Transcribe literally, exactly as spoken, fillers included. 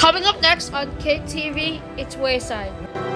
Coming up next on K T V, it's Wayside.